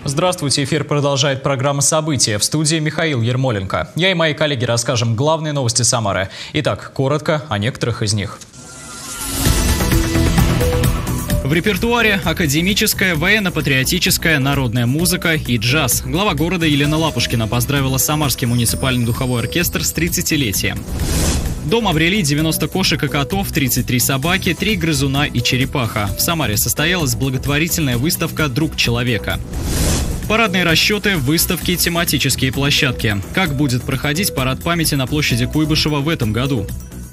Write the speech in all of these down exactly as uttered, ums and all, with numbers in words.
Здравствуйте, эфир продолжает программа «События». В студии Михаил Ермоленко. Я и мои коллеги расскажем главные новости Самары. Итак, коротко о некоторых из них. В репертуаре академическая, военно-патриотическая, народная музыка и джаз. Глава города Елена Лапушкина поздравила Самарский муниципальный духовой оркестр с тридцатилетием. Дом обрели девяносто кошек и котов, тридцать три собаки, три грызуна и черепаха. В Самаре состоялась благотворительная выставка «Друг человека». Парадные расчеты, выставки, тематические площадки. Как будет проходить парад памяти на площади Куйбышева в этом году?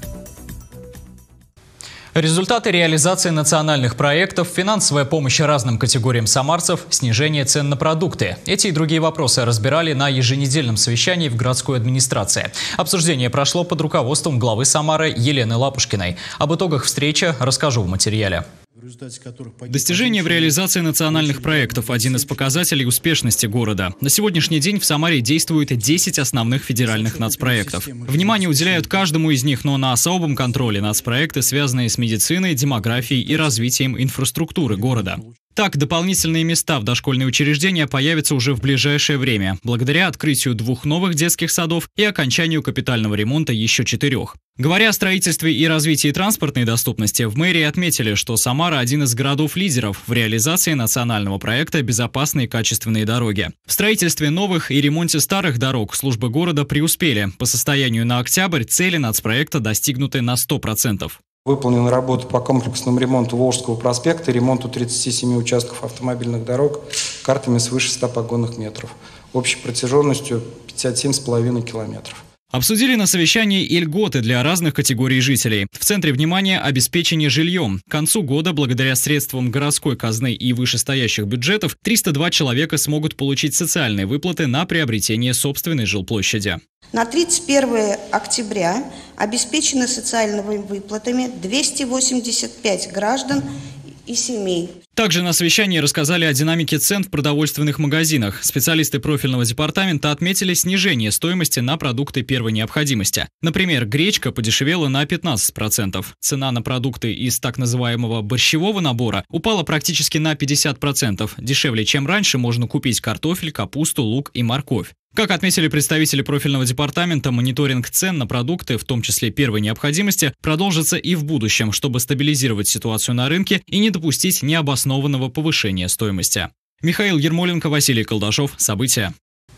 Результаты реализации национальных проектов, финансовая помощь разным категориям самарцев, снижение цен на продукты. Эти и другие вопросы разбирали на еженедельном совещании в городской администрации. Обсуждение прошло под руководством главы Самары Елены Лапушкиной. Об итогах встречи расскажу в материале. Достижение в реализации национальных проектов – один из показателей успешности города. На сегодняшний день в Самаре действует десять основных федеральных нацпроектов. Внимание уделяют каждому из них, но на особом контроле нацпроекты, связанные с медициной, демографией и развитием инфраструктуры города. Так, дополнительные места в дошкольные учреждения появятся уже в ближайшее время, благодаря открытию двух новых детских садов и окончанию капитального ремонта еще четырех. Говоря о строительстве и развитии транспортной доступности, в мэрии отметили, что Самара – один из городов-лидеров в реализации национального проекта «Безопасные и качественные дороги». В строительстве новых и ремонте старых дорог службы города преуспели. По состоянию на октябрь цели нацпроекта достигнуты на сто процентов. Выполнены работы по комплексному ремонту Волжского проспекта и ремонту тридцати семи участков автомобильных дорог картами свыше ста погонных метров, общей протяженностью пятьдесят семь с половиной километров. Обсудили на совещании и льготы для разных категорий жителей. В центре внимания обеспечение жильем. К концу года, благодаря средствам городской казны и вышестоящих бюджетов, триста два человека смогут получить социальные выплаты на приобретение собственной жилплощади. На тридцать первое октября обеспечены социальными выплатами двести восемьдесят пять граждан и семей. Также на совещании рассказали о динамике цен в продовольственных магазинах. Специалисты профильного департамента отметили снижение стоимости на продукты первой необходимости. Например, гречка подешевела на пятнадцать процентов. Цена на продукты из так называемого борщевого набора упала практически на пятьдесят процентов. Дешевле, чем раньше, можно купить картофель, капусту, лук и морковь. Как отметили представители профильного департамента, мониторинг цен на продукты, в том числе первой необходимости, продолжится и в будущем, чтобы стабилизировать ситуацию на рынке и не допустить необоснованного повышения стоимости. Михаил Ермоленко, Василий Колдашов. События.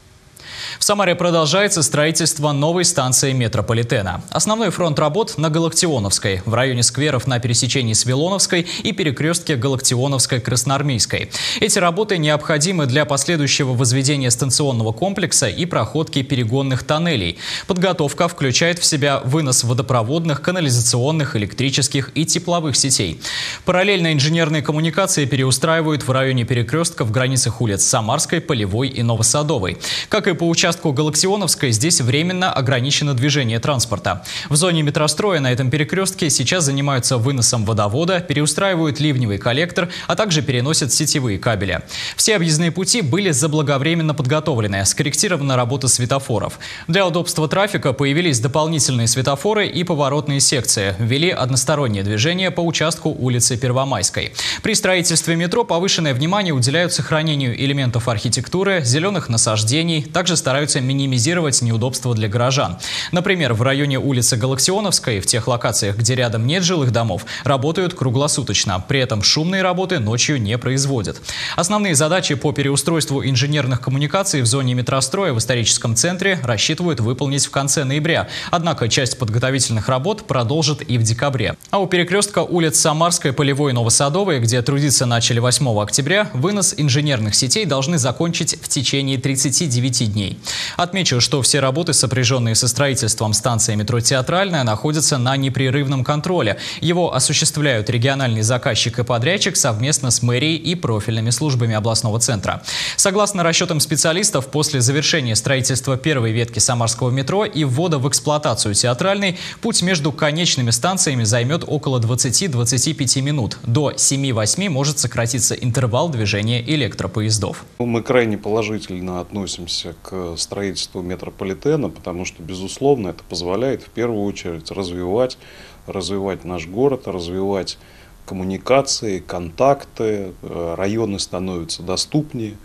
В Самаре продолжается строительство новой станции метрополитена. Основной фронт работ на Галактионовской, в районе скверов на пересечении с Вилоновской и перекрестке Галактионовской-Красноармейской. Эти работы необходимы для последующего возведения станционного комплекса и проходки перегонных тоннелей. Подготовка включает в себя вынос водопроводных, канализационных, электрических и тепловых сетей. Параллельно инженерные коммуникации переустраивают в районе перекрестка в границах улиц Самарской, Полевой и Новосадовой. Как и по участку Галактионовской, здесь временно ограничено движение транспорта. В зоне метростроя на этом перекрестке сейчас занимаются выносом водовода, переустраивают ливневый коллектор, а также переносят сетевые кабели. Все объездные пути были заблаговременно подготовлены, скорректирована работа светофоров. Для удобства трафика появились дополнительные светофоры и поворотные секции. Ввели одностороннее движение по участку улицы Первомайской. При строительстве метро повышенное внимание уделяют сохранению элементов архитектуры, зеленых насаждений, также стараются минимизировать неудобства для горожан. Например, в районе улицы Галактионовской, в тех локациях, где рядом нет жилых домов, работают круглосуточно. При этом шумные работы ночью не производят. Основные задачи по переустройству инженерных коммуникаций в зоне метростроя в историческом центре рассчитывают выполнить в конце ноября. Однако часть подготовительных работ продолжит и в декабре. А у перекрестка улиц Самарской, Полевой и Новосадовой, где трудиться начали восьмого октября, вынос инженерных сетей должны закончить в течение тридцати девяти дней. Отмечу, что все работы, сопряженные со строительством станции метро «Театральная», находятся на непрерывном контроле. Его осуществляют региональный заказчик и подрядчик совместно с мэрией и профильными службами областного центра. Согласно расчетам специалистов, после завершения строительства первой ветки Самарского метро и ввода в эксплуатацию «Театральной», путь между конечными станциями займет около двадцати-двадцати пяти минут. До семи-восьми может сократиться интервал движения электропоездов. Мы крайне положительно относимся к строительству метрополитена, потому что, безусловно, это позволяет в первую очередь развивать, развивать наш город, развивать коммуникации, контакты, районы становятся доступнее,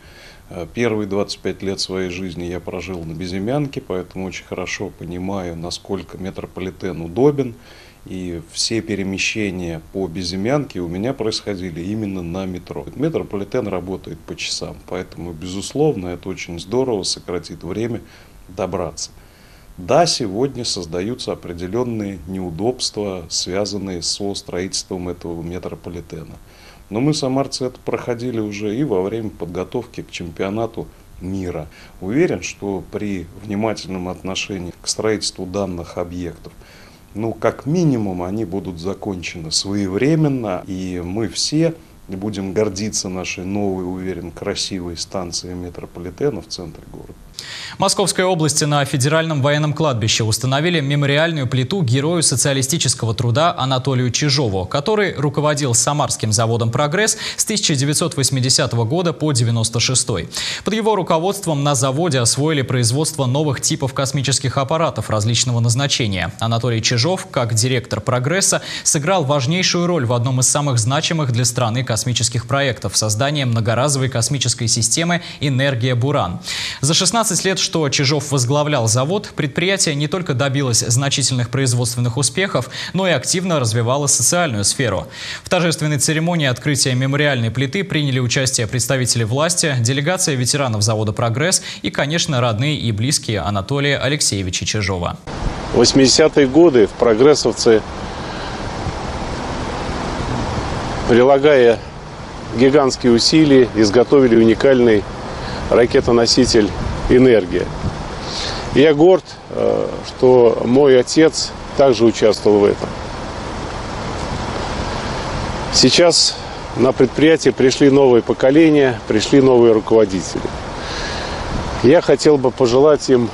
Первые двадцать пять лет своей жизни я прожил на Безымянке, поэтому очень хорошо понимаю, насколько метрополитен удобен. И все перемещения по Безымянке у меня происходили именно на метро. Метрополитен работает по часам, поэтому, безусловно, это очень здорово сократит время добраться. Да, сегодня создаются определенные неудобства, связанные со строительством этого метрополитена. Но мы, самарцы, это проходили уже и во время подготовки к чемпионату мира. Уверен, что при внимательном отношении к строительству данных объектов, ну, как минимум, они будут закончены своевременно, и мы все будем гордиться нашей новой, уверен, красивой станцией метрополитена в центре города. В Московской области на Федеральном военном кладбище установили мемориальную плиту герою социалистического труда Анатолию Чижову, который руководил Самарским заводом «Прогресс» с тысяча девятьсот восьмидесятого года по девяносто шестой. Под его руководством на заводе освоили производство новых типов космических аппаратов различного назначения. Анатолий Чижов, как директор «Прогресса», сыграл важнейшую роль в одном из самых значимых для страны космических проектов – создании многоразовой космической системы «Энергия Буран». За шестнадцать лет, что Чижов возглавлял завод, предприятие не только добилось значительных производственных успехов, но и активно развивало социальную сферу. В торжественной церемонии открытия мемориальной плиты приняли участие представители власти, делегация ветеранов завода «Прогресс» и, конечно, родные и близкие Анатолия Алексеевича Чижова. В восьмидесятые годы прогрессовцы, прилагая гигантские усилия, изготовили уникальный ракетоноситель «Энергия». Я горд, что мой отец также участвовал в этом. Сейчас на предприятие пришли новые поколения, пришли новые руководители. Я хотел бы пожелать им,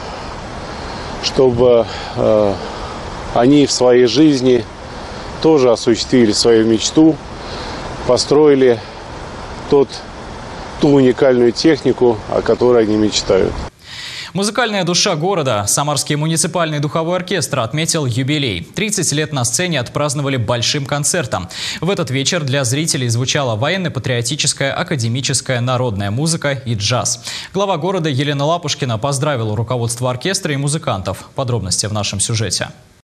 чтобы э, они в своей жизни тоже осуществили свою мечту, построили тот ту уникальную технику, о которой они мечтают. Музыкальная душа города, Самарский муниципальный духовой оркестр, отметил юбилей. тридцать лет на сцене отпраздновали большим концертом. В этот вечер для зрителей звучала военно-патриотическая, академическая, народная музыка и джаз. Глава города Елена Лапушкина поздравила руководство оркестра и музыкантов. Подробности в нашем сюжете.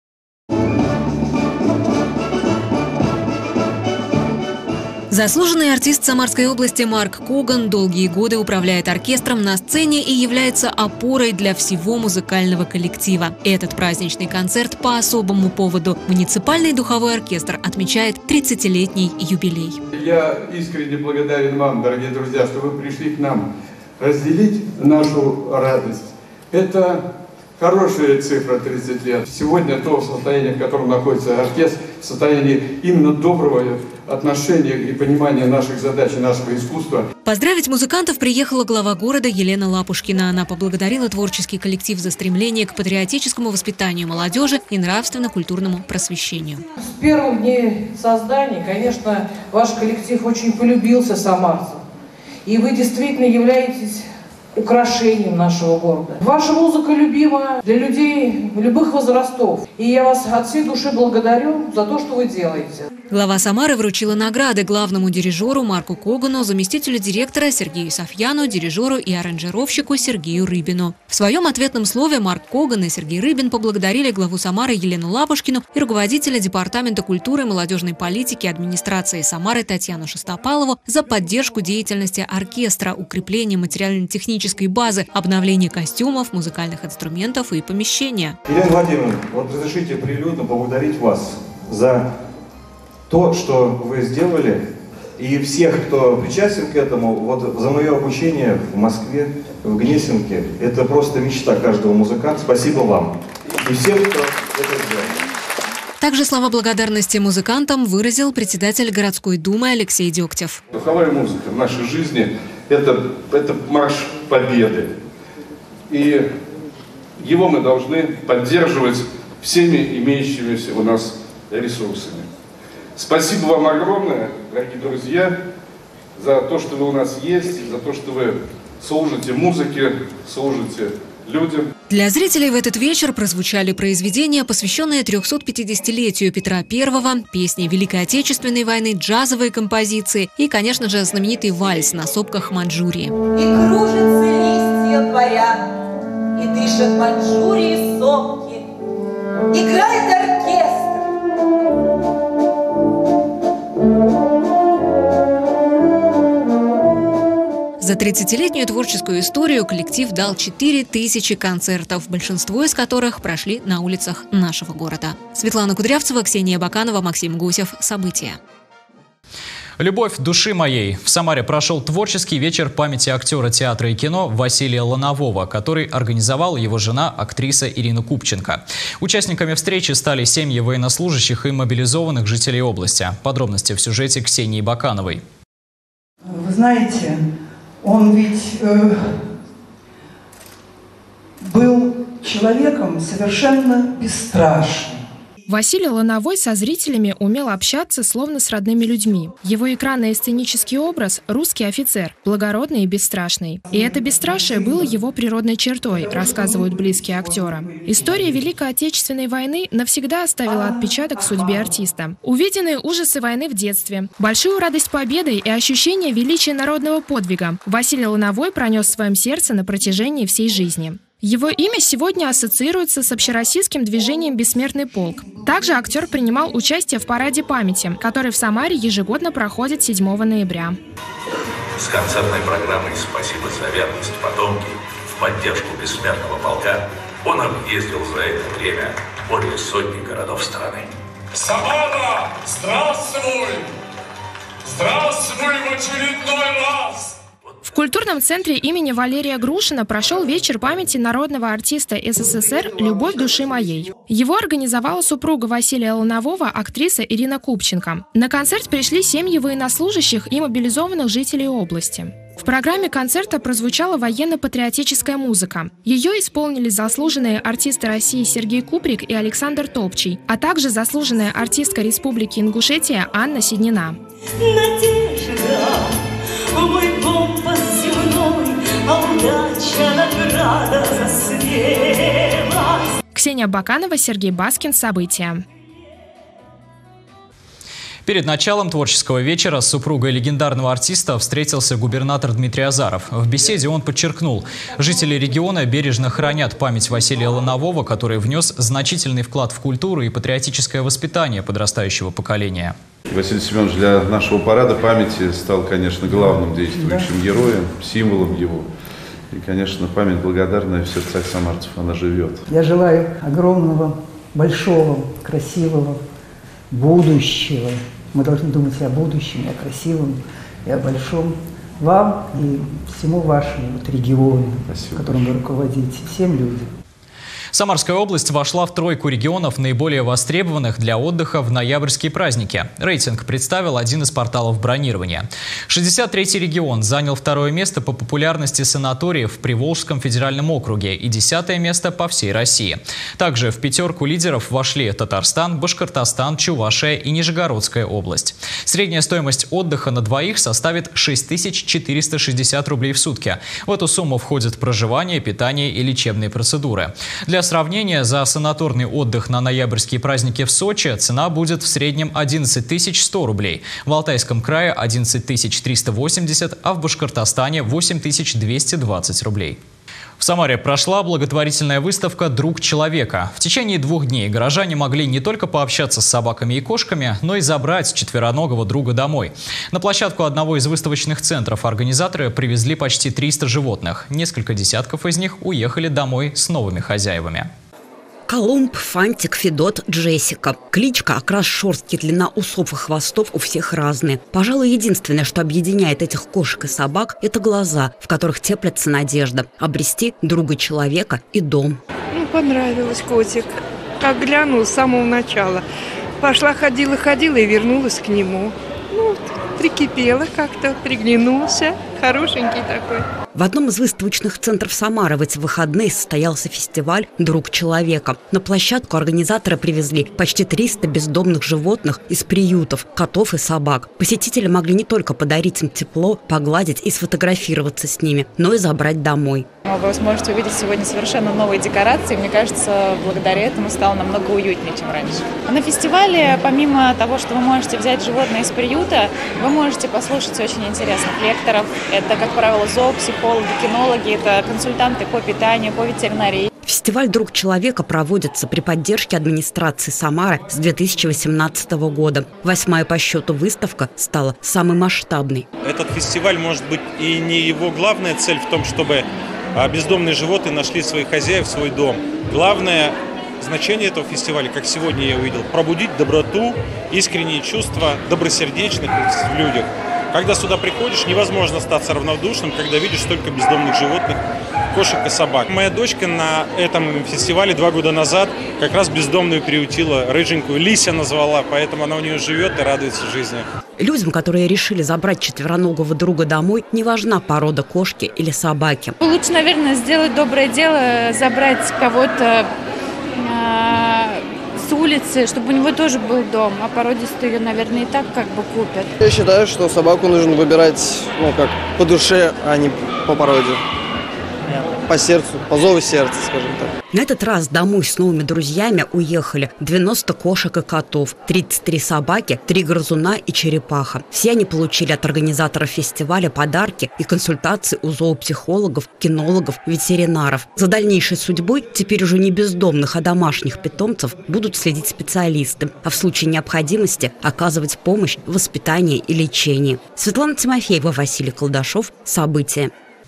Заслуженный артист Самарской области Марк Коган долгие годы управляет оркестром на сцене и является опорой для всего музыкального коллектива. Этот праздничный концерт по особому поводу. Муниципальный духовой оркестр отмечает тридцатилетний юбилей. Я искренне благодарен вам, дорогие друзья, что вы пришли к нам разделить нашу радость. Это хорошая цифра тридцать лет. Сегодня то состояние, в котором находится оркестр, в состоянии именно доброго отношения и понимания наших задач и нашего искусства. Поздравить музыкантов приехала глава города Елена Лапушкина. Она поблагодарила творческий коллектив за стремление к патриотическому воспитанию молодежи и нравственно-культурному просвещению. С первых дней создания, конечно, ваш коллектив очень полюбился самарцам. И вы действительно являетесь украшением нашего города. Ваша музыка любима для людей любых возрастов. И я вас от всей души благодарю за то, что вы делаете. Глава Самары вручила награды главному дирижеру Марку Когану, заместителю директора Сергею Софьяну, дирижеру и аранжировщику Сергею Рыбину. В своем ответном слове Марк Коган и Сергей Рыбин поблагодарили главу Самары Елену Лапушкину и руководителя Департамента культуры и молодежной политики администрации Самары Татьяну Шестопалову за поддержку деятельности оркестра, укрепление материально-технической базы, обновление костюмов, музыкальных инструментов и помещения. Елена Владимировна, вот разрешите прилюдно поблагодарить вас за то, что вы сделали, и всех, кто причастен к этому. Вот за мое обучение в Москве, в Гнесинке, это просто мечта каждого музыканта. Спасибо вам и всем, кто это сделал. Также слова благодарности музыкантам выразил председатель городской думы Алексей Дегтев. Духовая музыка в нашей жизни – это, это марш победы. И его мы должны поддерживать всеми имеющимися у нас ресурсами. Спасибо вам огромное, дорогие друзья, за то, что вы у нас есть, за то, что вы служите музыке, служите людям. Для зрителей в этот вечер прозвучали произведения, посвященные трехсотпятидесятилетию Петра Первого, песни Великой Отечественной войны, джазовые композиции и, конечно же, знаменитый вальс на сопках Маньчжурии. И кружатся листья парят, и дышат Маньчжурии сопки, играет оркестр. За тридцатилетнюю творческую историю коллектив дал четыре тысячи концертов, большинство из которых прошли на улицах нашего города. Светлана Кудрявцева, Ксения Баканова, Максим Гусев. События. «Любовь души моей». В Самаре прошел творческий вечер памяти актера театра и кино Василия Ланового, который организовала его жена, актриса Ирина Купченко. Участниками встречи стали семьи военнослужащих и мобилизованных жителей области. Подробности в сюжете Ксении Бакановой. Вы знаете, он ведь э, был человеком совершенно бесстрашным. Василий Лановой со зрителями умел общаться словно с родными людьми. Его экранный и сценический образ – русский офицер, благородный и бесстрашный. И это бесстрашие было его природной чертой, рассказывают близкие актера. История Великой Отечественной войны навсегда оставила отпечаток в судьбе артиста. Увиденные ужасы войны в детстве, большую радость победы и ощущение величия народного подвига Василий Лановой пронес в своем сердце на протяжении всей жизни. Его имя сегодня ассоциируется с общероссийским движением «Бессмертный полк». Также актер принимал участие в параде памяти, который в Самаре ежегодно проходит седьмого ноября. С концертной программой «Спасибо за верность, потомки» в поддержку «Бессмертного полка» он объездил за это время более сотни городов страны. Самара, здравствуй! Здравствуй в очередной раз! В культурном центре имени Валерия Грушина прошел вечер памяти народного артиста СССР «Любовь души моей». Его организовала супруга Василия Ланового, актриса Ирина Купченко. На концерт пришли семьи военнослужащих и мобилизованных жителей области. В программе концерта прозвучала военно-патриотическая музыка. Ее исполнили заслуженные артисты России Сергей Куприк и Александр Топчий, а также заслуженная артистка Республики Ингушетия Анна Седнина. Мой компас земной, а удача награда засвела. Ксения Баканова, Сергей Баскин. События. Перед началом творческого вечера с супругой легендарного артиста встретился губернатор Дмитрий Азаров. В беседе он подчеркнул, жители региона бережно хранят память Василия Ланового, который внес значительный вклад в культуру и патриотическое воспитание подрастающего поколения. Василий Семенович для нашего парада памяти стал, конечно, главным действующим героем, символом его. И, конечно, память благодарная в сердцах самарцев, она живет. Я желаю огромного, большого, красивого будущего. Мы должны думать и о будущем, и о красивом, и о большом. Вам и всему вашему вот региону, Спасибо. Которым вы руководите, всем людям. Самарская область вошла в тройку регионов, наиболее востребованных для отдыха в ноябрьские праздники. Рейтинг представил один из порталов бронирования. шестьдесят третий регион занял второе место по популярности санаториев в Приволжском федеральном округе и десятое место по всей России. Также в пятерку лидеров вошли Татарстан, Башкортостан, Чувашия и Нижегородская область. Средняя стоимость отдыха на двоих составит шесть тысяч четыреста шестьдесят рублей в сутки. В эту сумму входят проживание, питание и лечебные процедуры. Для сравнения, за санаторный отдых на ноябрьские праздники в Сочи цена будет в среднем одиннадцать тысяч сто рублей, в Алтайском крае одиннадцать тысяч триста восемьдесят, а в Башкортостане восемь тысяч двести двадцать рублей. В Самаре прошла благотворительная выставка «Друг человека». В течение двух дней горожане могли не только пообщаться с собаками и кошками, но и забрать четвероногого друга домой. На площадку одного из выставочных центров организаторы привезли почти триста животных. Несколько десятков из них уехали домой с новыми хозяевами. Колумб, Фантик, Федот, Джессика. Кличка, окрас шерстки, длина усов и хвостов у всех разные. Пожалуй, единственное, что объединяет этих кошек и собак, это глаза, в которых теплится надежда обрести друга человека и дом. Ну, понравилось котик. Как глянула с самого начала. Пошла, ходила, ходила и вернулась к нему. Ну, прикипела как-то, приглянулся. Хорошенький такой. В одном из выставочных центров Самары в эти выходные состоялся фестиваль «Друг человека». На площадку организаторы привезли почти триста бездомных животных из приютов, котов и собак. Посетители могли не только подарить им тепло, погладить и сфотографироваться с ними, но и забрать домой. поэтому вы сможете увидеть сегодня совершенно новые декорации. Мне кажется, благодаря этому стало намного уютнее, чем раньше. На фестивале, помимо того, что вы можете взять животное из приюта, вы можете послушать очень интересных лекторов. Это, как правило, зоопсихологи, кинологи, это консультанты по питанию, по ветеринарии. Фестиваль «Друг человека» проводится при поддержке администрации Самары с две тысячи восемнадцатого года. Восьмая по счету выставка стала самой масштабной. Этот фестиваль, может быть, и не его главная цель в том, чтобы бездомные животные нашли своих хозяев, свой дом. Главное значение этого фестиваля, как сегодня я увидел, пробудить доброту, искренние чувства добросердечных в людях. Когда сюда приходишь, невозможно остаться равнодушным, когда видишь столько бездомных животных, кошек и собак. Моя дочка на этом фестивале два года назад как раз бездомную приютила, рыженькую, Лися назвала, поэтому она у нее живет и радуется жизни. Людям, которые решили забрать четвероногого друга домой, не важна порода кошки или собаки. Лучше, наверное, сделать доброе дело, забрать кого-то с улицы, чтобы у него тоже был дом, а породистые ее, наверное, и так как бы купят. Я считаю, что собаку нужно выбирать, ну, как по душе, а не по породе. По сердцу, по зову сердца, скажем так. На этот раз домой с новыми друзьями уехали девяносто кошек и котов, тридцать три собаки, три грызуна и черепаха. Все они получили от организаторов фестиваля подарки и консультации у зоопсихологов, кинологов, ветеринаров. За дальнейшей судьбой теперь уже не бездомных, а домашних питомцев будут следить специалисты, а в случае необходимости оказывать помощь в воспитании и лечении. Светлана Тимофеева, Василий Колдашов. События.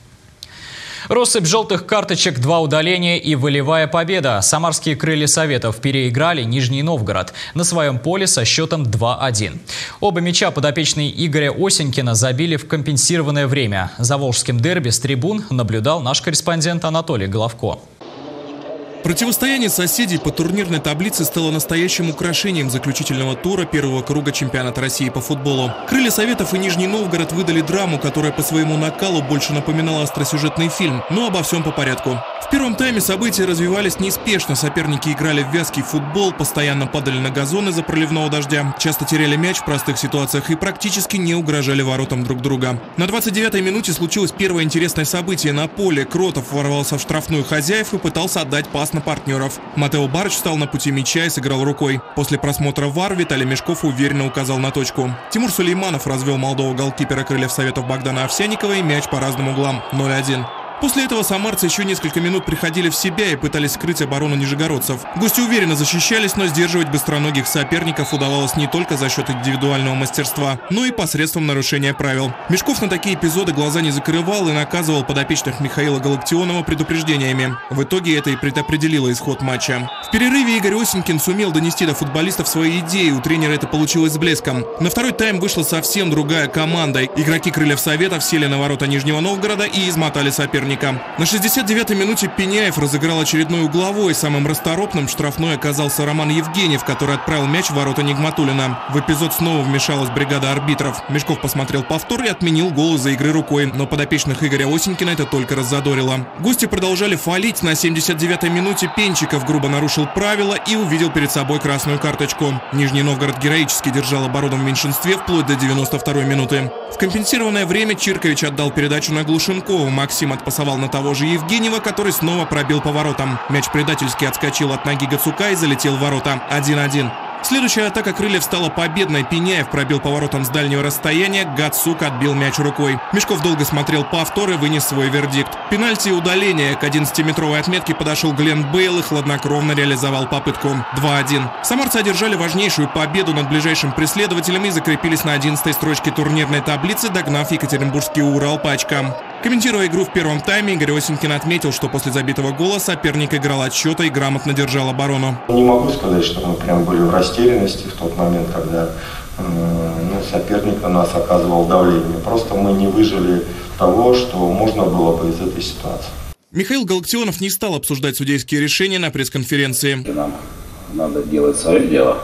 Россыпь желтых карточек, два удаления и волевая победа. Самарские крылья Советов переиграли Нижний Новгород на своем поле со счетом два один. Оба мяча подопечные Игоря Осенькина забили в компенсированное время. За волжским дерби с трибун наблюдал наш корреспондент Анатолий Головко. Противостояние соседей по турнирной таблице стало настоящим украшением заключительного тура первого круга чемпионата России по футболу. Крылья Советов и Нижний Новгород выдали драму, которая по своему накалу больше напоминала остросюжетный фильм, но обо всем по порядку. В первом тайме события развивались неспешно, соперники играли в вязкий футбол, постоянно падали на газон из-за проливного дождя, часто теряли мяч в простых ситуациях и практически не угрожали воротам друг друга. На двадцать девятой минуте случилось первое интересное событие на поле. Кротов ворвался в штрафную хозяев и пытался отдать пас на партнеров. Матео Барыч встал на пути мяча и сыграл рукой. После просмотра ВАР Виталий Мешков уверенно указал на точку. Тимур Сулейманов развел молодого голкипера крыльев Советов Богдана Овсянникова и мяч по разным углам ноль один. После этого самарцы еще несколько минут приходили в себя и пытались скрыть оборону нижегородцев. Гости уверенно защищались, но сдерживать быстроногих соперников удавалось не только за счет индивидуального мастерства, но и посредством нарушения правил. Мешков на такие эпизоды глаза не закрывал и наказывал подопечных Михаила Галактионова предупреждениями. В итоге это и предопределило исход матча. В перерыве Игорь Осенькин сумел донести до футболистов свои идеи, у тренера это получилось с блеском. На второй тайм вышла совсем другая команда. Игроки крыльев Советов сели на ворота Нижнего Новгорода и измотали соперника. На шестьдесят девятой минуте Пеняев разыграл очередной угловой. Самым расторопным штрафной оказался Роман Евгеньев, который отправил мяч в ворота Нигматуллина. В эпизод снова вмешалась бригада арбитров. Мешков посмотрел повтор и отменил гол из-за игры рукой, но подопечных Игоря Осенькина это только раззадорило. Гости продолжали фалить. На семьдесят девятой минуте Пенчиков грубо нарушил правила и увидел перед собой красную карточку. Нижний Новгород героически держал оборону в меньшинстве вплоть до девяносто второй минуты. В компенсированное время Чиркович отдал передачу на Глушенкова. Максим отпасовал на того же Евгеньева, который снова пробил по воротам. Мяч предательски отскочил от ноги Гацука и залетел в ворота. один один. Следующая атака крыльев стала победной. Пеняев пробил по воротам с дальнего расстояния, Гацук отбил мяч рукой. Мешков долго смотрел повтор и вынес свой вердикт. Пенальти и удаление. К одиннадцатиметровой отметке подошел Глен Бейл и хладнокровно реализовал попытку. два один. Самарцы одержали важнейшую победу над ближайшим преследователем и закрепились на одиннадцатой строчке турнирной таблицы, догнав екатеринбургский Урал по очкам. Комментируя игру в первом тайме, Игорь Осенькин отметил, что после забитого гола соперник играл отсчета и грамотно держал оборону. Не могу сказать, что мы прям были в растерянности в тот момент, когда э, ну, соперник на нас оказывал давление. Просто мы не выжили того, что можно было бы из этой ситуации. Михаил Галактионов не стал обсуждать судейские решения на пресс-конференции. Нам надо делать свое дело,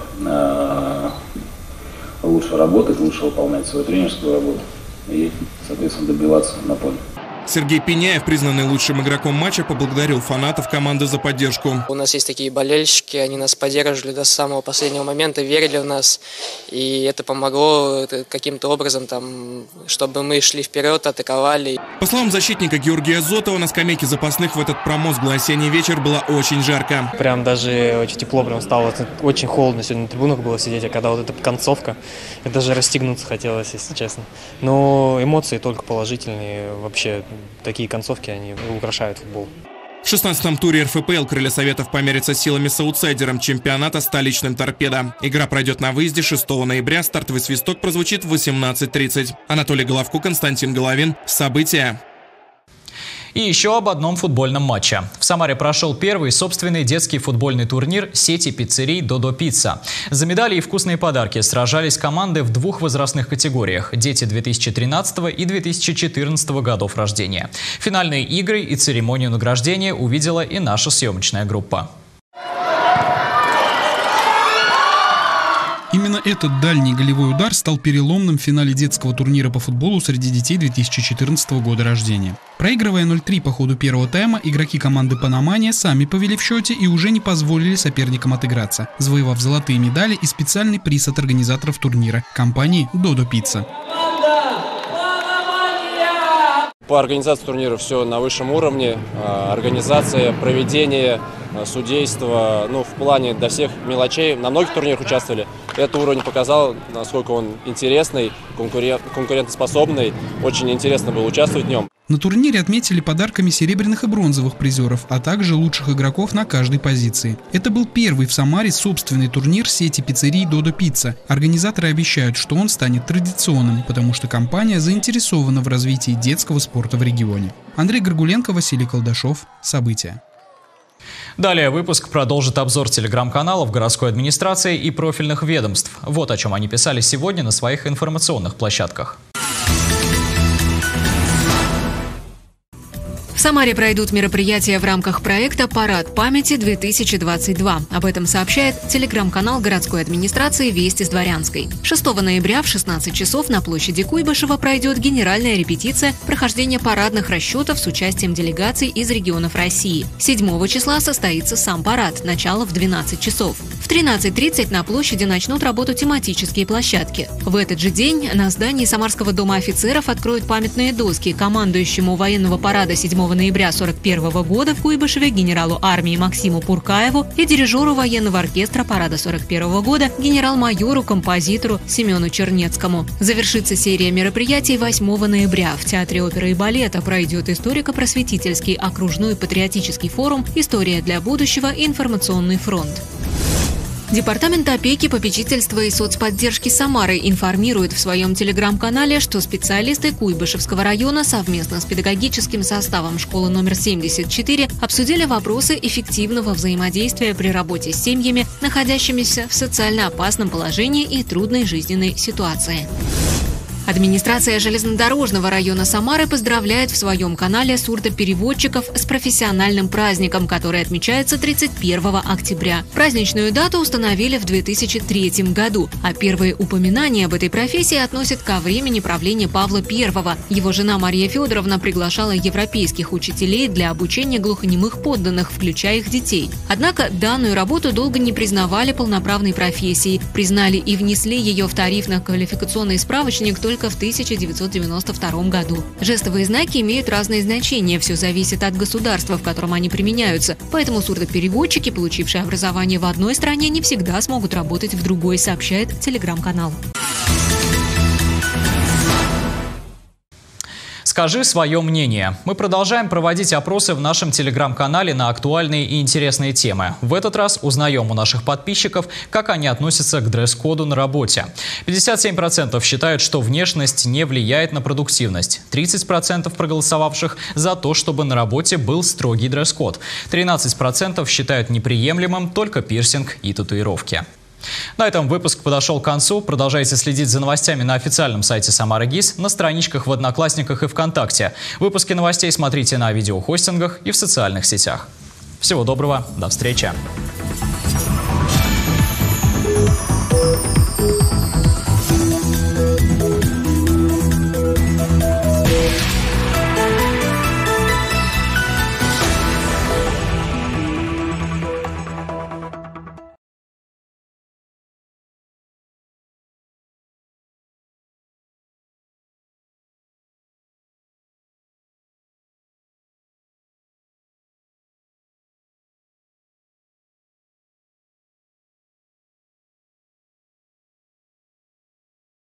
лучше работать, лучше выполнять свою тренерскую работу и, соответственно, добиваться на поле. Сергей Пеняев, признанный лучшим игроком матча, поблагодарил фанатов команды за поддержку. У нас есть такие болельщики, они нас поддерживали до самого последнего момента, верили в нас. И это помогло каким-то образом, там, чтобы мы шли вперед, атаковали. По словам защитника Георгия Зотова, на скамейке запасных в этот промозглый осенний вечер было очень жарко. Прям даже очень тепло прям стало. Очень холодно сегодня на трибунах было сидеть, а когда вот эта концовка, даже расстегнуться хотелось, если честно. Но эмоции только положительные. Вообще такие концовки, они украшают футбол. В шестнадцатом туре эр эф пэ эл «Крылья Советов» померятся силами с аутсайдером чемпионата столичным «Торпедо». Игра пройдет на выезде шестого ноября. Стартовый свисток прозвучит в восемнадцать тридцать. Анатолий Головко, Константин Головин. События. И еще об одном футбольном матче. В Самаре прошел первый собственный детский футбольный турнир сети пиццерий «Додо Пицца». За медали и вкусные подарки сражались команды в двух возрастных категориях – дети две тысячи тринадцатого и две тысячи четырнадцатого годов рождения. Финальные игры и церемонию награждения увидела и наша съемочная группа. Именно этот дальний голевой удар стал переломным в финале детского турнира по футболу среди детей две тысячи четырнадцатого года рождения. Проигрывая ноль три по ходу первого тайма, игроки команды «Панамания» сами повели в счете и уже не позволили соперникам отыграться, завоевав золотые медали и специальный приз от организаторов турнира – компании «Додо Пицца». По организации турнира все на высшем уровне. Организация, проведение, судейство, ну, в плане до всех мелочей. На многих турнирах участвовали. Этот уровень показал, насколько он интересный, конкурент, конкурентоспособный. Очень интересно было участвовать в нем. На турнире отметили подарками серебряных и бронзовых призеров, а также лучших игроков на каждой позиции. Это был первый в Самаре собственный турнир сети пиццерий «Додо Пицца». Организаторы обещают, что он станет традиционным, потому что компания заинтересована в развитии детского спорта в регионе. Андрей Горгуленко, Василий Колдашов. События. Далее выпуск продолжит обзор телеграм-каналов городской администрации и профильных ведомств. Вот о чем они писали сегодня на своих информационных площадках. В Самаре пройдут мероприятия в рамках проекта «Парад памяти-две тысячи двадцать два». Об этом сообщает телеграм-канал городской администрации «Вести с Дворянской». шестого ноября в шестнадцать часов на площади Куйбышева пройдет генеральная репетиция прохождения парадных расчетов с участием делегаций из регионов России. седьмого числа состоится сам парад, начало в двенадцать часов. В тринадцать тридцать на площади начнут работу тематические площадки. В этот же день на здании Самарского дома офицеров откроют памятные доски командующему военного парада седьмого ноября сорок первого года в Куйбышеве генералу армии Максиму Пуркаеву и дирижеру военного оркестра парада сорок первого года генерал-майору, композитору Семену Чернецкому. Завершится серия мероприятий восьмого ноября. В Театре оперы и балета пройдет историко-просветительский окружной патриотический форум «История для будущего. Информационный фронт». Департамент опеки, попечительства и соцподдержки Самары информирует в своем телеграм-канале, что специалисты Куйбышевского района совместно с педагогическим составом школы номер семьдесят четыре обсудили вопросы эффективного взаимодействия при работе с семьями, находящимися в социально опасном положении и трудной жизненной ситуации. Администрация железнодорожного района Самары поздравляет в своем канале сурдопереводчиков с профессиональным праздником, который отмечается тридцать первого октября. Праздничную дату установили в две тысячи третьем году, а первые упоминания об этой профессии относят ко времени правления Павла Первого. Его жена Мария Федоровна приглашала европейских учителей для обучения глухонемых подданных, включая их детей. Однако данную работу долго не признавали полноправной профессией, признали и внесли ее в тарифно-квалификационный справочник только только в тысяча девятьсот девяносто втором году. Жестовые знаки имеют разные значения, все зависит от государства, в котором они применяются, поэтому сурдопереводчики, получившие образование в одной стране, не всегда смогут работать в другой, сообщает телеграм-канал. Скажи свое мнение. Мы продолжаем проводить опросы в нашем телеграм-канале на актуальные и интересные темы. В этот раз узнаем у наших подписчиков, как они относятся к дресс-коду на работе. пятьдесят семь процентов считают, что внешность не влияет на продуктивность. тридцать процентов проголосовавших за то, чтобы на работе был строгий дресс-код. тринадцать процентов считают неприемлемым только пирсинг и татуировки. На этом выпуск подошел к концу. Продолжайте следить за новостями на официальном сайте Самара ГИС, на страничках в Одноклассниках и ВКонтакте. Выпуски новостей смотрите на видеохостингах и в социальных сетях. Всего доброго, до встречи!